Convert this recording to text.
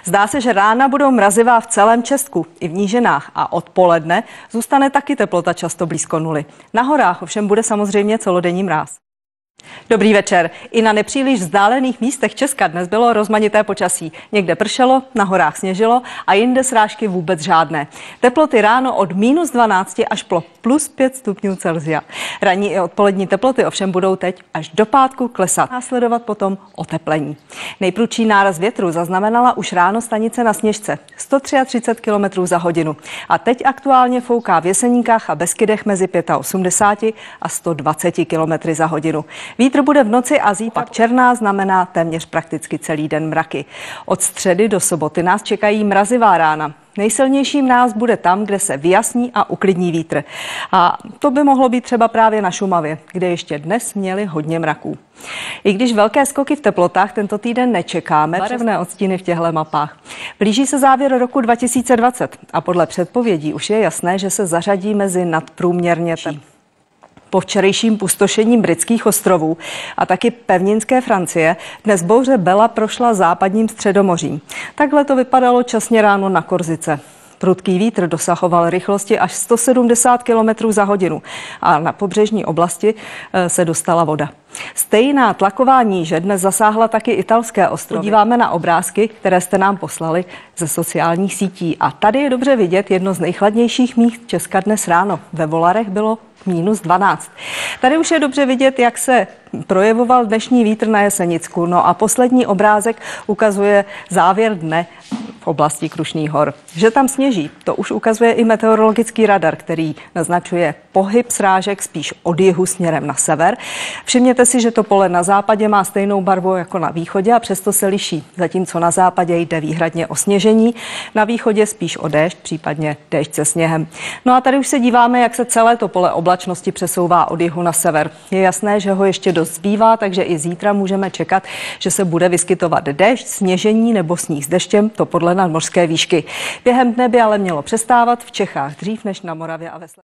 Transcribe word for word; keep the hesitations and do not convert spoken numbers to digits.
Zdá se, že rána budou mrazivá v celém Česku, i v nížinách, a odpoledne zůstane taky teplota často blízko nuly. Na horách ovšem bude samozřejmě celodenní mráz. Dobrý večer. I na nepříliš vzdálených místech Česka dnes bylo rozmanité počasí. Někde pršelo, na horách sněžilo a jinde srážky vůbec žádné. Teploty ráno od minus dvanáct až po plus pět stupňů Celsia. Ranní i odpolední teploty ovšem budou teď až do pátku klesat. Následovat potom oteplení. Nejprudší náraz větru zaznamenala už ráno stanice na Sněžce. sto třicet tři kilometrů za hodinu. A teď aktuálně fouká v Jeseníkách a Beskydech mezi osmdesát pět a sto dvacet kilometry za hodinu. Vítr bude v noci a zítra černá, znamená téměř prakticky celý den mraky. Od středy do soboty nás čekají mrazivá rána. Nejsilnější mráz bude tam, kde se vyjasní a uklidní vítr. A to by mohlo být třeba právě na Šumavě, kde ještě dnes měli hodně mraků. I když velké skoky v teplotách tento týden nečekáme, barevné odstíny v těchto mapách. Blíží se závěr roku dva tisíce dvacet a podle předpovědí už je jasné, že se zařadí mezi nadprůměrně teplé. Po včerejším pustošení britských ostrovů a taky pevninské Francie dnes bouře Bela prošla západním Středomořím. Takhle to vypadalo časně ráno na Korsice. Prudký vítr dosahoval rychlosti až sto sedmdesát kilometrů za hodinu a na pobřežní oblasti se dostala voda. Stejná tlaková níže dnes zasáhla taky italské ostrovy. Díváme na obrázky, které jste nám poslali ze sociálních sítí. A tady je dobře vidět jedno z nejchladnějších míst Česka dnes ráno. Ve Volarech bylo minus dvanáct. Tady už je dobře vidět, jak se projevoval dnešní vítr na Jesenicku. No a poslední obrázek ukazuje závěr dne v oblasti Krušných hor. Že tam sněží, to už ukazuje i meteorologický radar, který naznačuje pohyb srážek spíš od jihu směrem na sever. Všimněte si, že to pole na západě má stejnou barvu jako na východě a přesto se liší. Zatímco na západě jde výhradně o sněžení, na východě spíš o déšť, případně déšť se sněhem. No a tady už se díváme, jak se celé to pole oblačnosti přesouvá od jihu na sever. Je jasné, že ho ještě dost zbývá, takže i zítra můžeme čekat, že se bude vyskytovat déšť, sněžení nebo sníh s deštěm, to podle nadmořské výšky. Během dne by ale mělo přestávat v Čechách dřív než na Moravě a ve